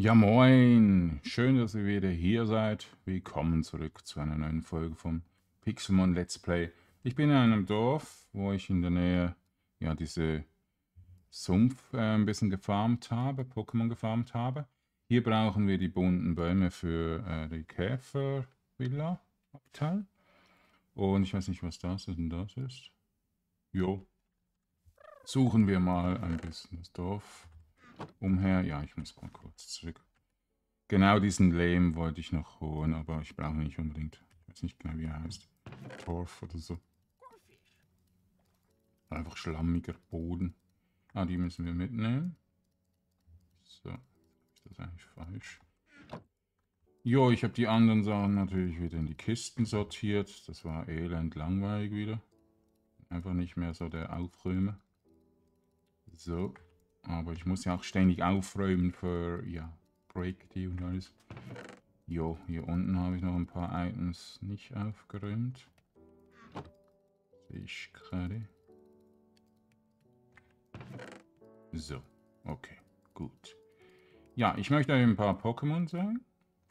Ja, moin! Schön, dass ihr wieder hier seid. Willkommen zurück zu einer neuen Folge vom Pixelmon Let's Play. Ich bin in einem Dorf, wo ich in der Nähe, ja, diese Sumpf ein bisschen gefarmt habe, Pokémon gefarmt habe. Hier brauchen wir die bunten Bäume für die Käfervilla-Abteil. Und ich weiß nicht, was das ist und das ist. Jo, suchen wir mal ein bisschen das Dorf umher. Ja, ich muss mal kurz zurück. Genau diesen Lehm wollte ich noch holen, aber ich brauche ihn nicht unbedingt. Ich weiß nicht genau, wie er heißt. Torf oder so. Einfach schlammiger Boden. Ah, die müssen wir mitnehmen. So, ist das eigentlich falsch? Jo, ich habe die anderen Sachen natürlich wieder in die Kisten sortiert. Das war elend langweilig wieder. Einfach nicht mehr so der Aufräumer. So, aber ich muss ja auch ständig aufräumen für, ja, Projekte und alles. Jo, hier unten habe ich noch ein paar Items nicht aufgeräumt. Sehe ich gerade. So, okay, gut. Ja, ich möchte euch ein paar Pokémon sagen.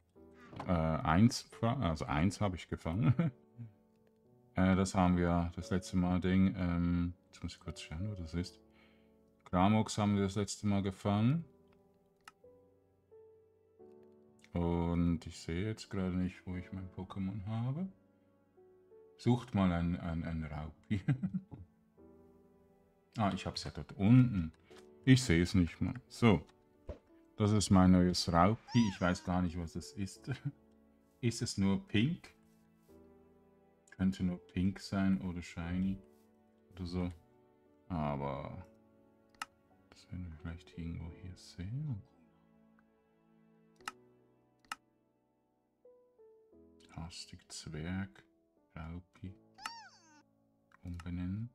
Eins habe ich gefangen. Das haben wir das letzte Mal Ding. Jetzt muss ich kurz schauen, wo das ist. Gramox haben wir das letzte Mal gefangen. Und ich sehe jetzt gerade nicht, wo ich mein Pokémon habe. Sucht mal ein Raupi. Ah, ich habe es ja dort unten. Ich sehe es nicht mal. So, das ist mein neues Raupi. Ich weiß gar nicht, was es ist. Ist es nur pink? Könnte nur pink sein oder shiny oder so. Aber das werden wir vielleicht irgendwo hier sehen. Hastig Zwerg. Raupi. Umbenennen.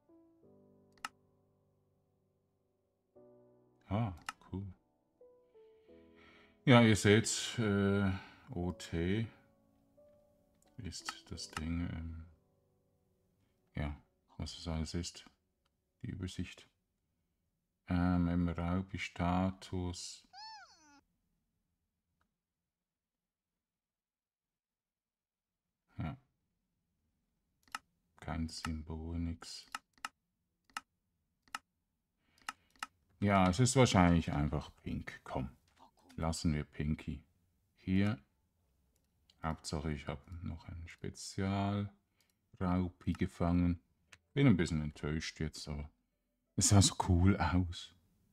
Ah, cool. Ja, ihr seht, OT ist das Ding. Ja, was es alles ist. Die Übersicht. Im Raupi-Status. Ja. Kein Symbol, nix. Ja, es ist wahrscheinlich einfach pink. Komm, lassen wir Pinky hier. Hauptsache, ich habe noch einen Spezial-Raupi gefangen. Bin ein bisschen enttäuscht jetzt, aber es sah so cool aus.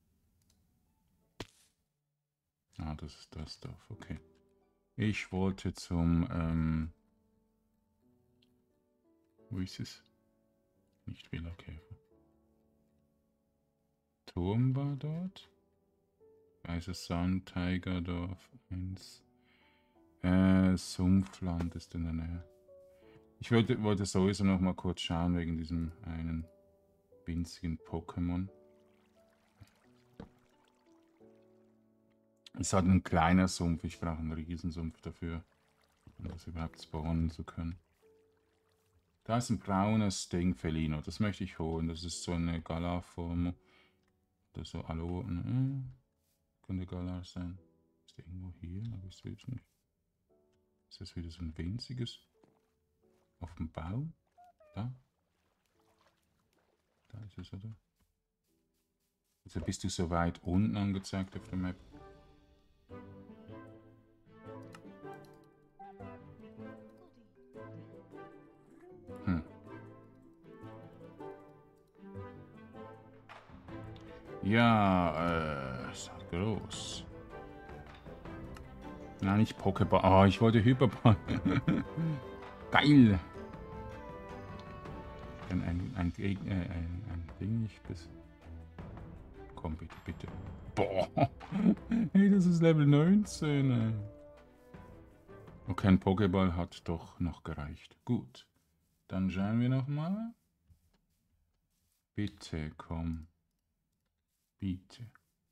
Ah, das ist das Dorf, okay. Ich wollte zum, wo ist es? Nicht Villakäfer. Turm war dort. Weißes Sand, Tigerdorf 1. Sumpfland ist in der Nähe. Ich wollte sowieso noch mal kurz schauen wegen diesem einen winzigen Pokémon. Es hat ein kleiner Sumpf, ich brauche einen Riesensumpf dafür, um das überhaupt spawnen zu können. Da ist ein braunes Ding, Felino, das möchte ich holen. Das ist so eine Galar-Form. Oder so, hallo, könnte Galar sein. Ist der irgendwo hier, aber ich sehe es nicht. Ist das wieder so ein winziges? Auf dem Baum? Da? Da ist es, oder? Also bist du so weit unten angezeigt auf der Map? Hm. Ja, ist halt groß. Nein, nicht Pokéball. Oh, ich wollte Hyperball. Geil. Ein Ding nicht bis. Komm, bitte, bitte. Boah. Hey, das ist Level 19. Ey. Okay, ein Pokéball hat doch noch gereicht. Gut. Dann schauen wir nochmal. Bitte, komm. Bitte.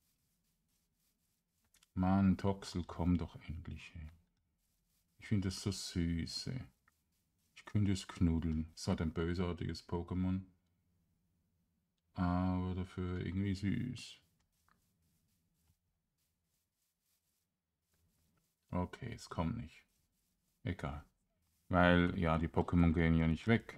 Mann, Toxel, komm doch endlich. Ey. Ich finde das so süß. Ey. Ich könnte es knuddeln. Es hat ein bösartiges Pokémon. Aber dafür irgendwie süß. Okay, es kommt nicht. Egal. Weil, ja, die Pokémon gehen ja nicht weg.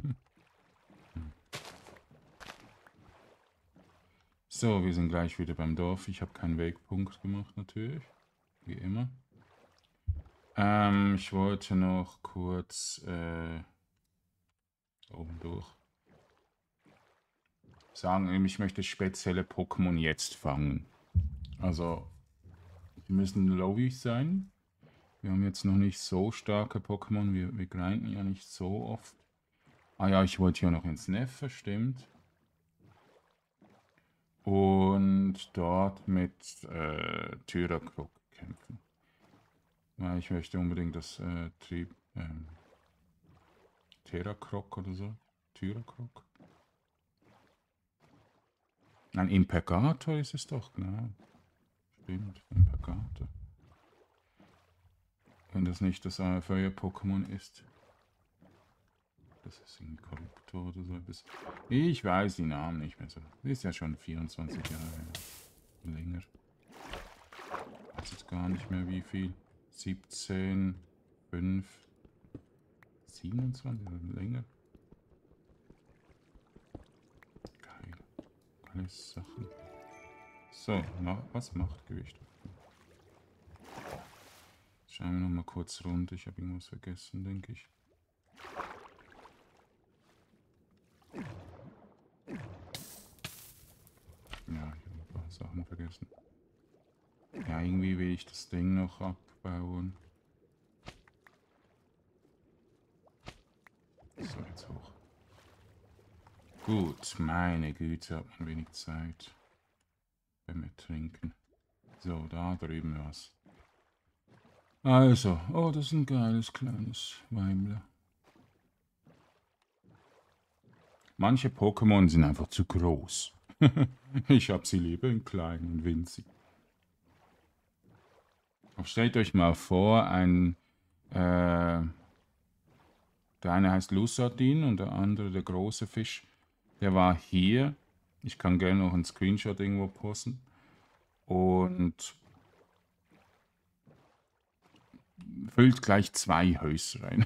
So, wir sind gleich wieder beim Dorf. Ich habe keinen Wegpunkt gemacht, natürlich. Wie immer. Ich wollte noch kurz oben durch sagen, ich möchte spezielle Pokémon jetzt fangen. Also, die müssen lowy sein. Wir haben jetzt noch nicht so starke Pokémon. Wir grinden ja nicht so oft. Ah ja, ich wollte ja noch ins Neffe, stimmt. Und dort mit Tyrakrok kämpfen. Weil ich möchte unbedingt das Terakrok oder so. Tyrakrok. Nein, Impergator ist es doch, genau. Stimmt, Impergator. Wenn das nicht das Feuer-Pokémon ist. Das ist ein Korruptor oder so etwas. Ich weiß die Namen nicht mehr so. Ist ja schon 24 Jahre her. Länger. Ich weiß jetzt gar nicht mehr wie viel. 17, 5, 27 oder länger. Geil. Geile Sachen. So, was macht Gewicht? Schauen wir nochmal kurz runter. Ich habe irgendwas vergessen, denke ich. Ja, ich habe ein paar Sachen vergessen. Ja, irgendwie will ich das Ding noch abbauen. So, jetzt hoch. Gut, meine Güte, hat man wenig Zeit beim Trinken. So, da drüben was. Also, oh, das ist ein geiles kleines Weimler. Manche Pokémon sind einfach zu groß. Ich habe sie lieber in klein und winzig. Aber stellt euch mal vor, der eine heißt Lusadin und der andere, der große Fisch, der war hier. Ich kann gerne noch einen Screenshot irgendwo posten. Und füllt gleich 2 Häuser rein.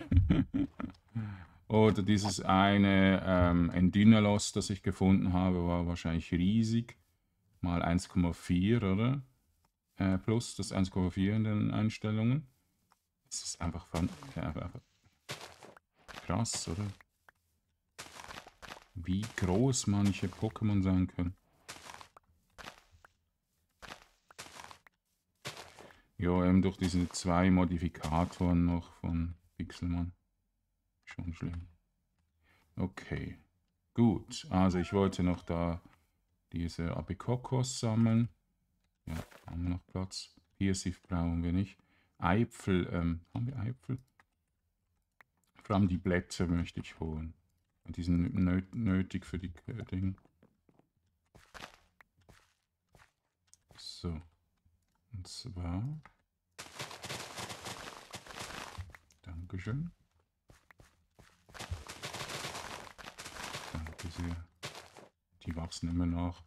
Oder dieses eine Endynalos, das ich gefunden habe, war wahrscheinlich riesig. Mal 1,4, oder? Plus das 1,4 in den Einstellungen. Das ist einfach krass, oder? Wie groß manche Pokémon sein können. Ja, eben durch diese 2 Modifikatoren noch von Pixelmon. Schon schlimm. Okay, gut. Also ich wollte noch da diese Abikokos sammeln. Ja, haben wir noch Platz. Hirsif brauchen wir nicht. Eipfel, haben wir Eipfel? Vor allem die Blätter möchte ich holen. Die sind nötig für die Dinge. So. Und zwar. Dankeschön. Danke sehr. Die wachsen immer noch.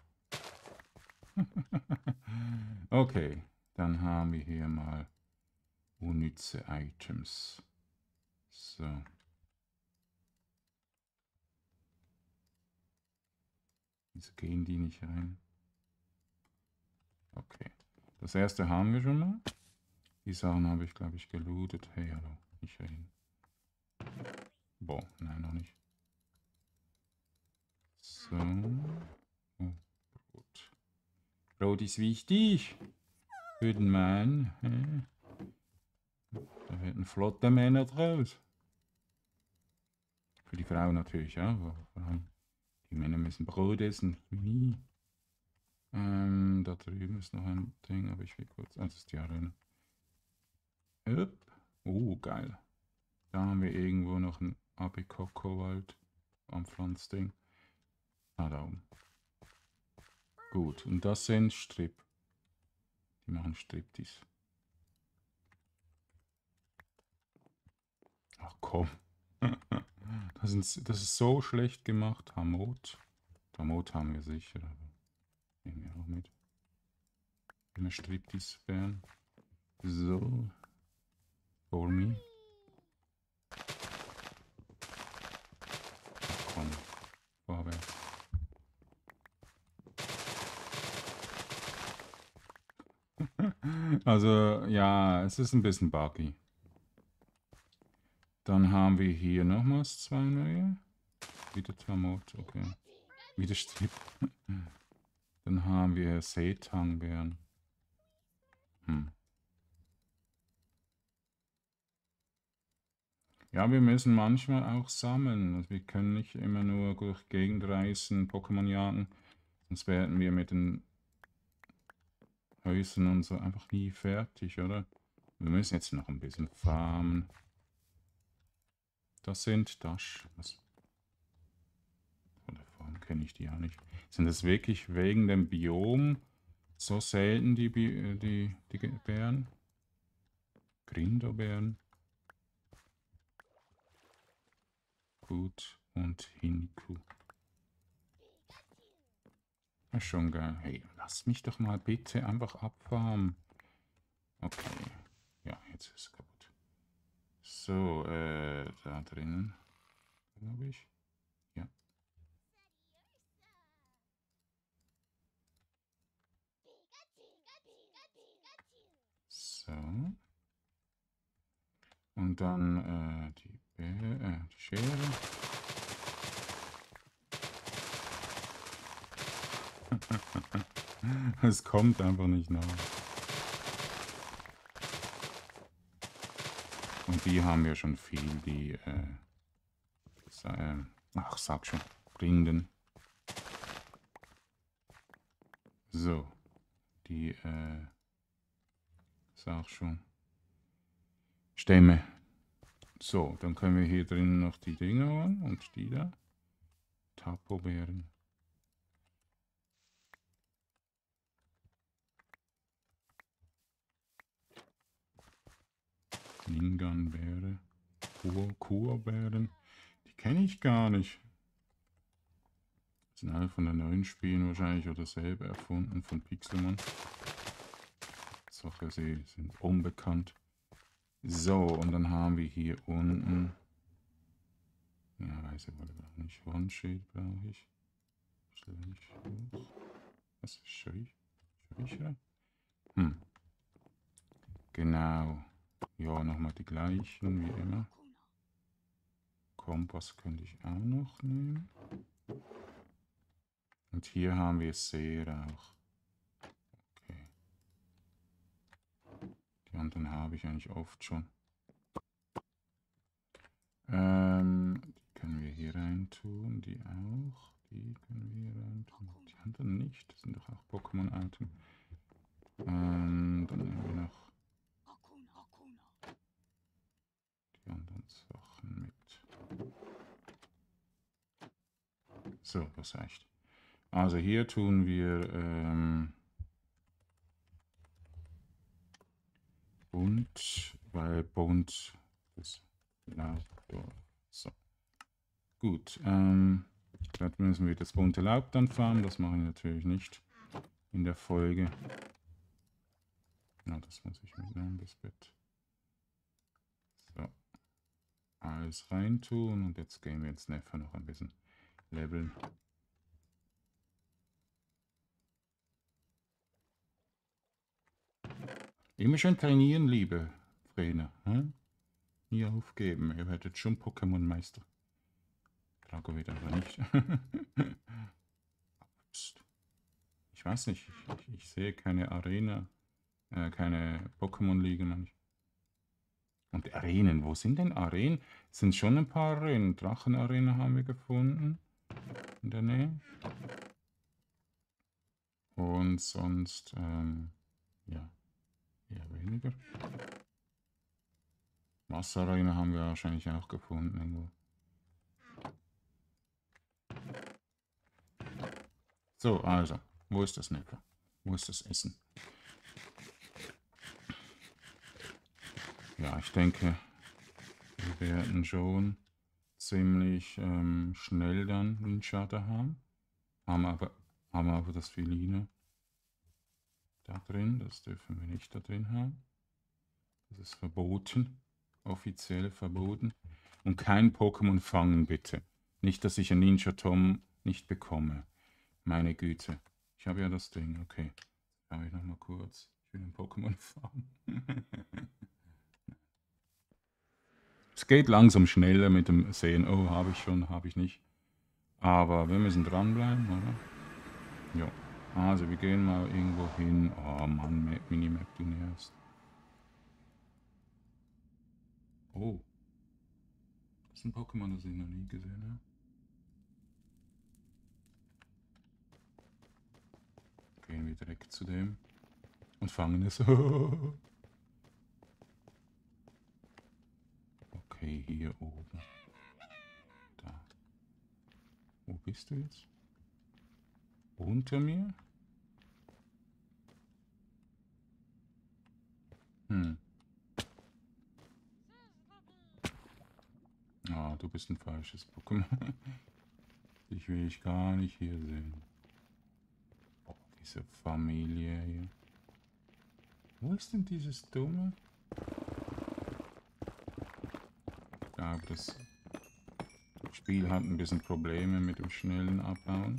Okay, dann haben wir hier mal unnütze Items. So. Wieso gehen die nicht rein? Okay. Das erste haben wir schon mal. Die Sachen habe ich, glaube ich, gelootet. Hey, hallo. Nicht reden. Boah, nein, noch nicht. So. Oh, Brot. Brot ist wichtig. Für den Mann. Da werden flotte Männer draus. Für die Frau natürlich, ja. Die Männer müssen Brot essen. Wie? Da drüben ist noch ein Ding, aber ich will kurz. Das ist die Arena. Oh, geil. Da haben wir irgendwo noch ein Abikoko-Wald am Pflanzding. Ah, da oben. Gut, und das sind Strip. Die machen Striptease. Ach komm. Das ist so schlecht gemacht. Hamot. Hamot haben wir sicher, aber nehmen wir auch mit. Eine Striptease-Fan. So, for me. Komm, vorwärts. Also, ja, es ist ein bisschen buggy. Dann haben wir hier nochmals 2 neue. Wieder Tamot, okay. Wieder Strip. Dann haben wir Seetangbeeren. Ja, wir müssen manchmal auch sammeln. Also wir können nicht immer nur durch Gegend reisen, Pokémon jagen. Sonst werden wir mit den Häusern und so einfach nie fertig, oder? Wir müssen jetzt noch ein bisschen farmen. Das sind Dash. Von der Form kenne ich die auch nicht. Sind das wirklich wegen dem Biom so selten, die Bären? Grindobeeren. Gut. Und Hinku. Das ist schon geil. Hey, lass mich doch mal bitte einfach abfarmen. Okay. Ja, jetzt ist es kaputt. So, da drinnen. Glaube ich. Ja. So. Und dann die Schere. Es kommt einfach nicht nach. Und die haben wir schon viel, die, ach, sag schon, Rinden. So, die, sag schon, Stämme. So, dann können wir hier drin noch die Dinger holen und die da. Tapobeeren. Ninganbeere. Kurbeeren. Die kenne ich gar nicht. Das sind alle von den neuen Spielen wahrscheinlich oder selber erfunden von Pixelmon. Sache, sie sind unbekannt. So, und dann haben wir hier unten. Ja, weiß ich wohl nicht. One-Shade brauche ich. Was ist Schricher? Genau. Ja, nochmal die gleichen wie immer. Kompass könnte ich auch noch nehmen. Und hier haben wir Seerauch. Okay. Die anderen habe ich eigentlich oft schon. Die können wir hier rein tun. Die auch. Die können wir hier rein tun. Die anderen nicht. Das sind doch auch Pokémon-Item. Dann nehmen wir noch die anderen Sachen mit. So, das reicht. Also hier tun wir bunt, weil bunt ist Laub. So. Gut. Vielleicht müssen wir das bunte Laub dann farmen. Das mache ich natürlich nicht in der Folge. Na, das muss ich mitnehmen, das Bett. So. Alles reintun und jetzt gehen wir ins Neffer noch ein bisschen leveln. Immer schön trainieren, liebe Trainer. Hm? Nie aufgeben, ihr werdet schon Pokémon-Meister. Drago wird aber nicht. Ich weiß nicht, ich sehe keine Arena, keine Pokémon-Ligen. Und Arenen, wo sind denn Arenen? Es sind schon ein paar Arenen. Drachenarena haben wir gefunden. In der Nähe. Und sonst, ja, eher weniger. Wasserarena haben wir wahrscheinlich auch gefunden irgendwo. So, also, wo ist das Neffer? Wo ist das Essen? Ja, ich denke, wir werden schon ziemlich schnell dann einen Shutter haben. Haben aber das Feline da drin. Das dürfen wir nicht da drin haben. Das ist verboten. Offiziell verboten. Und kein Pokémon fangen, bitte. Nicht, dass ich ein Ninja Tom nicht bekomme. Meine Güte. Ich habe ja das Ding. Okay. Schau ich nochmal kurz. Ich will ein Pokémon fangen. Es geht langsam schneller mit dem Sehen. Oh, habe ich schon, habe ich nicht. Aber wir müssen dranbleiben, oder? Ja. Also, wir gehen mal irgendwo hin. Oh Mann, Minimap, du nervst. Oh. Das ist ein Pokémon, das ich noch nie gesehen habe. Gehen wir direkt zu dem. Und fangen es. Okay, hier oben. Da. Wo bist du jetzt? Unter mir? Ah, du bist ein falsches Pokémon. Dich will ich gar nicht hier sehen. Oh, diese Familie hier. Wo ist denn dieses dumme? Ich glaube, das Spiel hat ein bisschen Probleme mit dem schnellen Abbauen.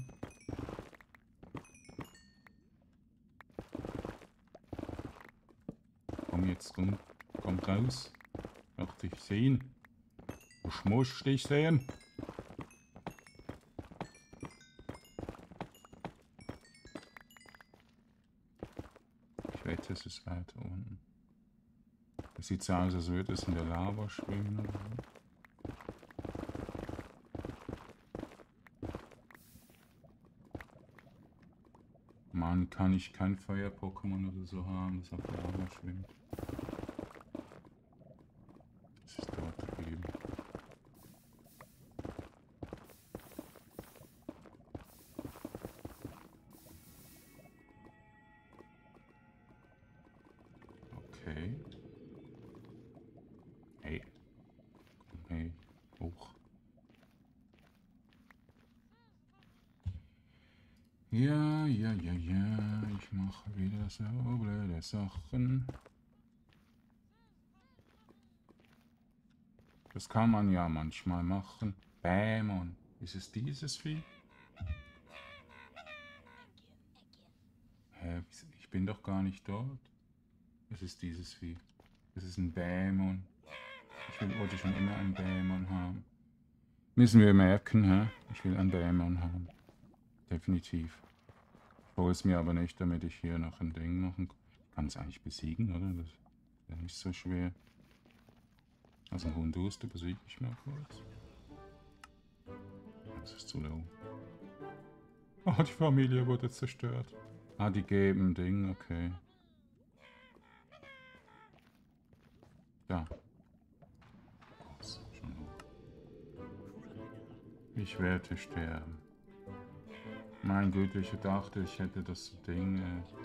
Komm jetzt rum. Kommt raus. Ich möchte dich sehen. Ich muss dich sehen. Ich wette, es ist weiter unten. Es sieht so aus, als würde es in der Lava schwimmen. Oder so. Mann, kann ich kein Feuer-Pokémon oder so haben, das auf der Lava schwimmt. Das ist dort drüben. Okay. Hey. Komm, hey. Hoch. Ja. Ich mache wieder so blöde Sachen. Das kann man ja manchmal machen. Bämon. Ist es dieses Vieh? Hä? Ich bin doch gar nicht dort. Es ist dieses Vieh. Es ist ein Bämon. Wollte schon immer einen Bämon haben. Müssen wir merken, hä? Ich will einen Bämon haben. Definitiv. Ich hole es mir aber nicht, damit ich hier noch ein Ding machen kann. Ich kann es eigentlich besiegen, oder? Das ist ja nicht so schwer. Also ein Hunduster besiege ich mal kurz. Das ist zu low. Oh, die Familie wurde zerstört. Ah, die geben ein Ding, okay. Da. Oh, ist schon hoch. Ich werde sterben. Mein Gott, ich dachte, ich hätte das Ding.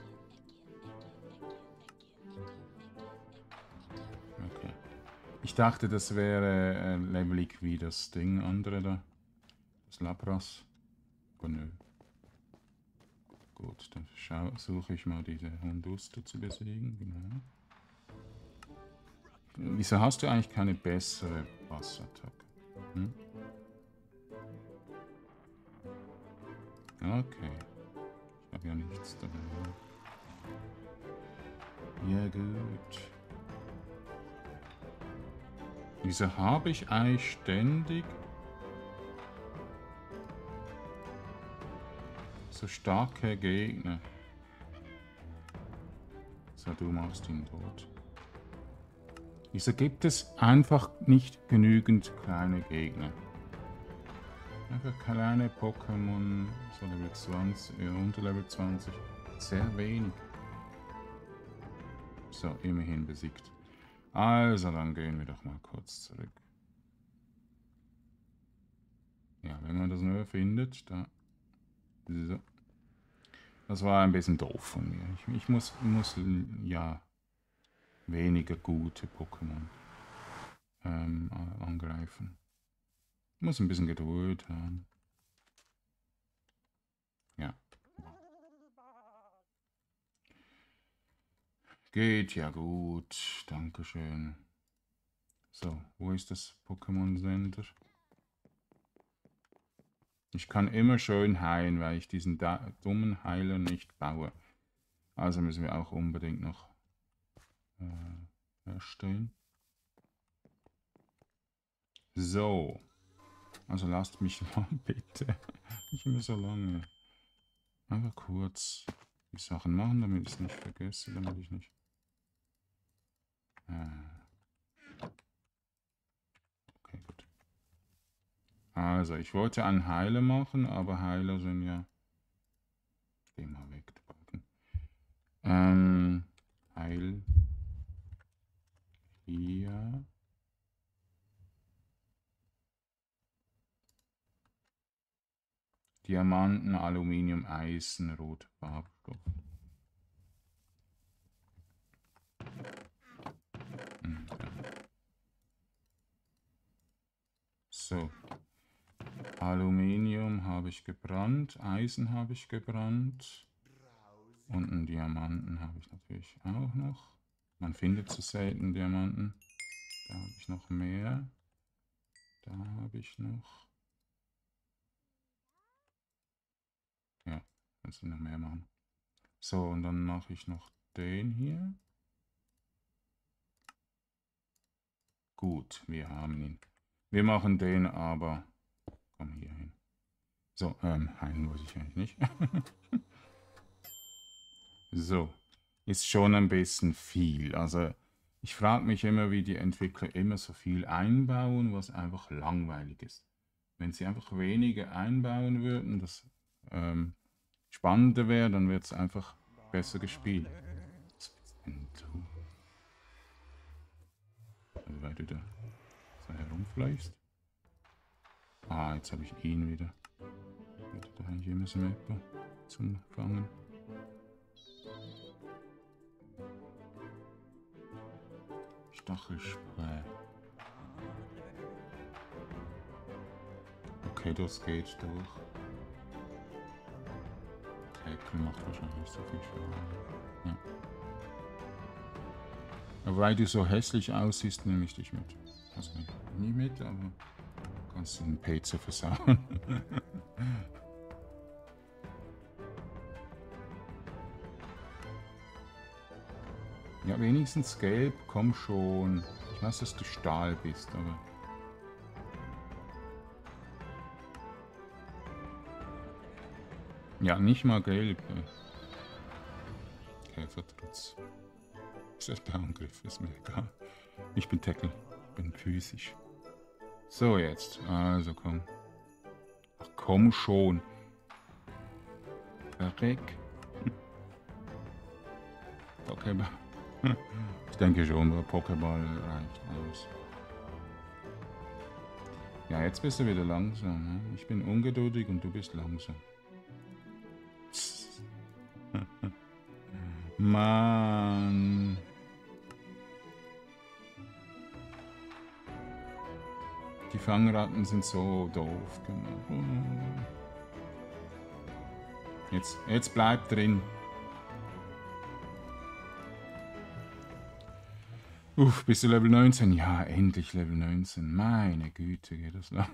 Okay. Ich dachte, das wäre levelig wie das Ding andere da. Das Lapras. Aber nö. Gut, dann suche ich mal diese Hunduster zu besiegen. Genau. Wieso hast du eigentlich keine bessere Wassattacke? Hm? Okay. Ich habe ja nichts dabei. Ja gut. Wieso habe ich eigentlich ständig so starke Gegner? So, du machst ihn tot. Wieso gibt es einfach nicht genügend kleine Gegner? Einfach kleine Pokémon, so Level 20, unter Level 20, sehr wenig. So, immerhin besiegt. Also, dann gehen wir doch mal kurz zurück. Ja, wenn man das nur findet, da. So. Das war ein bisschen doof von mir. Ich muss ja weniger gute Pokémon angreifen. Ich muss ein bisschen Geduld haben. Ja. Geht ja gut. Dankeschön. So, wo ist das Pokémon Center? Ich kann immer schön heilen, weil ich diesen dummen Heiler nicht baue. Also müssen wir auch unbedingt noch erstellen. So. Also lasst mich mal bitte. Nicht immer so lange. Aber kurz die Sachen machen, damit ich es nicht vergesse, damit ich nicht... Okay, gut. Also, ich wollte einen Heiler machen, aber Heiler sind ja... Geh mal weg, Heil... Hier... Diamanten, Aluminium, Eisen, roter Farbstoff. So. Aluminium habe ich gebrannt, Eisen habe ich gebrannt und einen Diamanten habe ich natürlich auch noch. Man findet zu selten Diamanten. Da habe ich noch mehr. Da habe ich noch. Ja, kannst du noch mehr machen. So, und dann mache ich noch den hier. Gut, wir haben ihn. Wir machen den aber. Komm hier hin. So, heilen muss ich eigentlich nicht. So, ist schon ein bisschen viel. Also ich frage mich immer, wie die Entwickler immer so viel einbauen, was einfach langweilig ist. Wenn sie einfach weniger einbauen würden, das spannender wäre, dann wird es einfach besser gespielt. Was bist denn du? Also, weil du da so herumfleischst. Ah, jetzt habe ich ihn wieder. Ich hätte da eigentlich immer so etwa zum Fangen. Stachelspray. Okay, das geht durch. Tackle macht wahrscheinlich nicht so viel Schaden. Ja. Aber weil du so hässlich aussiehst, nehme ich dich mit. Also nie mit, aber kannst du den Pizza versauen. Ja, wenigstens gelb, komm schon. Ich weiß, dass du Stahl bist, aber... Ja, nicht mal gelb. Käfertrutz. Das ist der Angriff, ist mir egal. Ich bin Tackle, ich bin physisch. So, jetzt. Also, komm. Ach, komm schon. Verreck. Pokéball. Ich denke schon, der Pokéball reicht aus. Ja, jetzt bist du wieder langsam. Ne? Ich bin ungeduldig und du bist langsam. Mann. Die Fangratten sind so doof. Jetzt bleib drin. Uff, bist du Level 19? Ja, endlich Level 19. Meine Güte, geht das lang.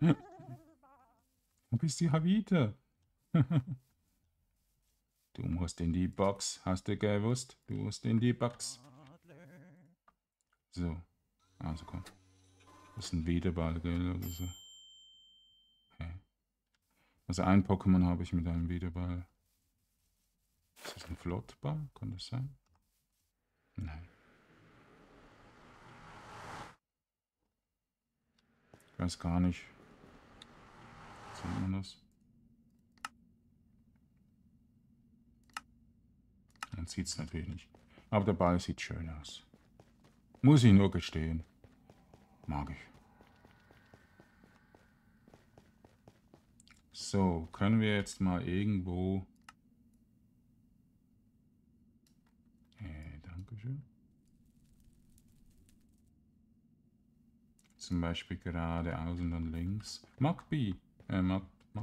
Wo bist du ja wieder? Du musst in die Box. Hast du gewusst? Du musst in die Box. So. Also komm. Das ist ein Wiederball, gell? Oder so. Okay. Also ein Pokémon habe ich mit einem Wiederball. Ist das ein Flottball? Kann das sein? Nein. Ich weiß gar nicht. Sieht man das? Man sieht es natürlich nicht. Aber der Ball sieht schön aus. Muss ich nur gestehen. Mag ich. So, können wir jetzt mal irgendwo... Dankeschön. Zum Beispiel geradeaus und dann links. Magby. Mag,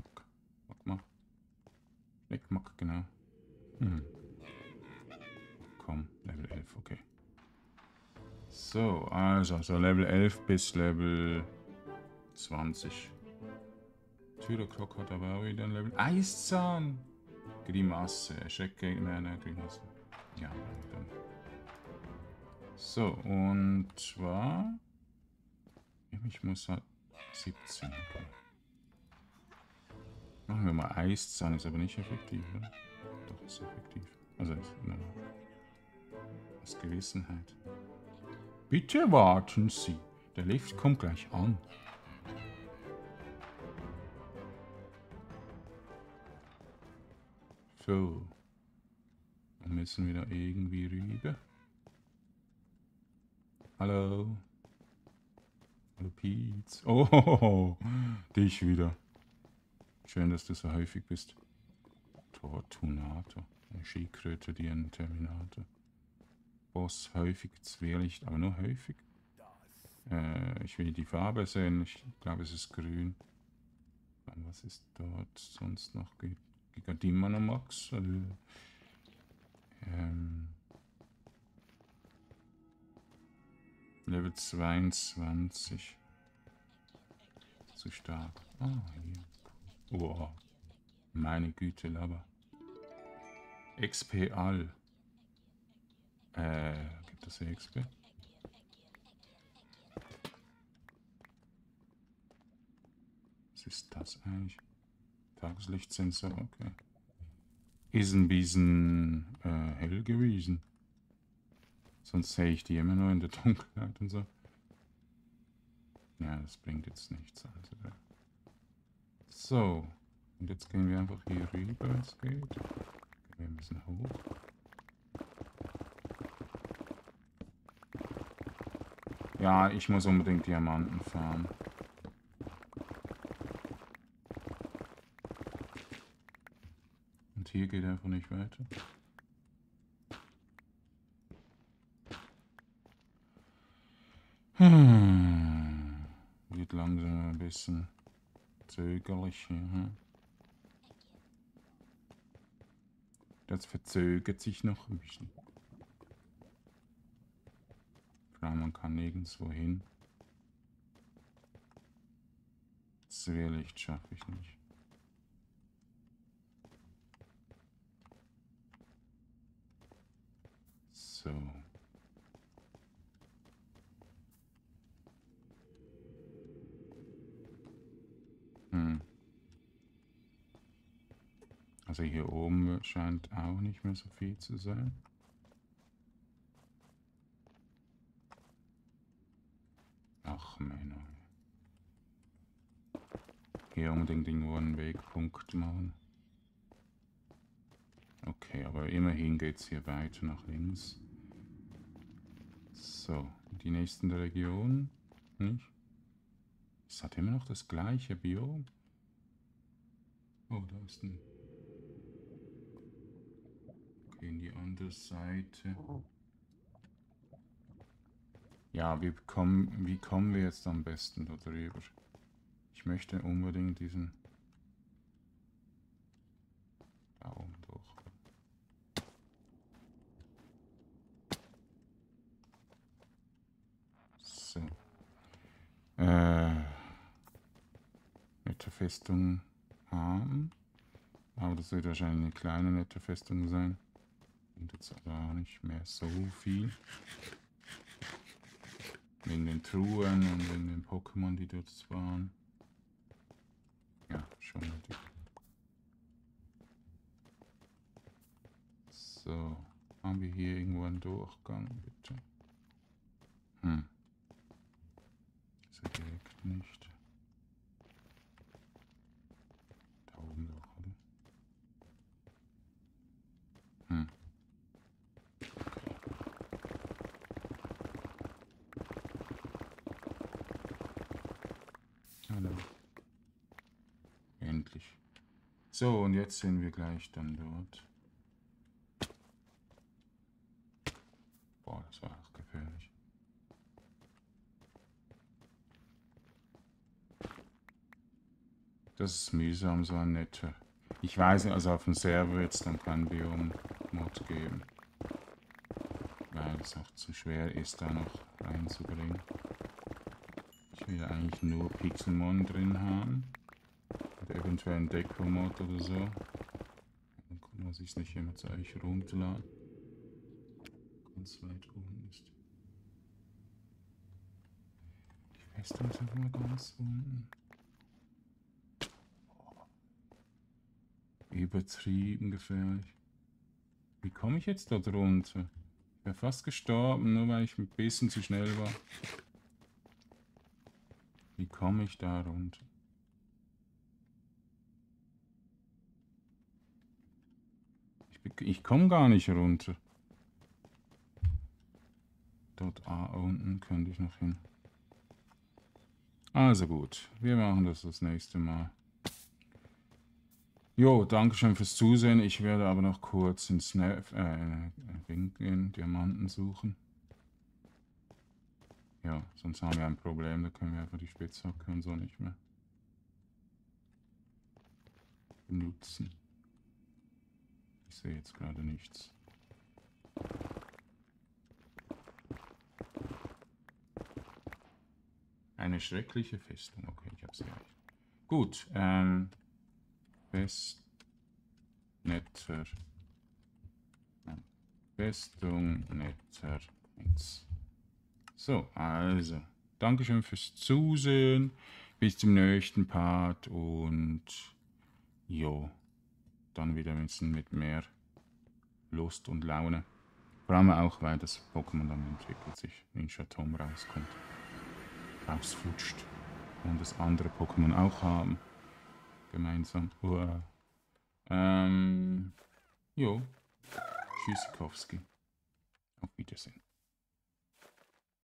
genau. Komm, Level 11, okay. So, also so Level 11 bis Level 20. Türerklock hat aber auch wieder ein Level. Eiszahn! Grimasse. Schreckgegner, Grimasse. Ja, dann. So, und zwar. Ich muss halt 17. Okay. Machen wir mal Eiszahn, ist aber nicht effektiv, oder? Doch, ist effektiv. Also ist aus Gewissenheit. Bitte warten Sie. Der Lift kommt gleich an. So. Dann müssen wir da irgendwie rüber. Hallo. Hallo Pietz. Oh, dich wieder. Schön, dass du so häufig bist. Tortunator. Eine Skikröte, die ein Terminator. Boss häufig, Zwerlicht, aber nur häufig. Ich will die Farbe sehen. Ich glaube, es ist grün. Was ist dort sonst noch? Gigadimanomax? Level 22. Zu stark. Ah, hier. Wow. Meine Güte, Lava. XP all. Gibt es hier XP? Was ist das eigentlich? Tageslichtsensor, okay. Ist ein bisschen hell gewesen. Sonst sehe ich die immer nur in der Dunkelheit und so. Ja, das bringt jetzt nichts. Also, so. Und jetzt gehen wir einfach hier rüber, wenn es geht. Gehen wir ein bisschen hoch. Ja, ich muss unbedingt Diamanten farmen. Und hier geht einfach nicht weiter. Wird langsam ein bisschen zögerlich hier. Das verzögert sich noch ein bisschen. Man kann nirgendwo hin. Zwerlicht schaffe ich nicht. So. Also hier oben scheint auch nicht mehr so viel zu sein. Ach Männer. Hier unbedingt irgendwo einen Wegpunkt machen. Okay, aber immerhin geht es hier weiter nach links. So, die nächsten der Region. Nicht? Es hat immer noch das gleiche Biom. Oh, da ist ein... Okay, in die andere Seite. Ja, wie kommen wir jetzt am besten da drüber? Ich möchte unbedingt diesen... Da oben durch. So. Nette Festung haben. Aber das wird wahrscheinlich eine kleine nette Festung sein. Und jetzt aber auch nicht mehr so viel. Wegen den Truhen und wegen den Pokémon, die dort waren. Ja, schon natürlich. So, haben wir hier irgendwo einen Durchgang, bitte? Ist er direkt nicht. Da oben doch, oder? Hallo. Endlich. So, und jetzt sind wir gleich dann dort. Boah, das war auch gefährlich. Das ist mühsam, so ein netter. Ich weiß, also auf dem Server wird es dann kein Biom-Mod geben. Weil es auch zu schwer ist, da noch reinzubringen. Ich will eigentlich nur Pixelmon drin haben. Und eventuell ein Deco-Mod oder so. Dann gucken, was ich nicht immer zu euch runterladen. Ganz weit unten ist. Die Festung sind immer ganz unten. Übertrieben gefährlich. Wie komme ich jetzt da drunter? Ich wäre fast gestorben, nur weil ich ein bisschen zu schnell war. Wie komme ich da runter? Ich komme gar nicht runter. Dort unten könnte ich noch hin. Also gut, wir machen das nächste Mal. Jo, danke schön fürs Zusehen. Ich werde aber noch kurz in Diamanten suchen. Ja, sonst haben wir ein Problem. Da können wir einfach die Spitzhacke und so nicht mehr benutzen. Ich sehe jetzt gerade nichts. Eine schreckliche Festung. Okay, ich habe sie erreicht. Gut, Festung Netter 1. So, also, Dankeschön fürs Zusehen. Bis zum nächsten Part und jo, dann wieder ein bisschen mit mehr Lust und Laune. Vor allem auch, weil das Pokémon dann entwickelt sich, Ninja Tom rauskommt, rausflutscht und das andere Pokémon auch haben. Gemeinsam. Jo, Tschüssikowski. Auf Wiedersehen.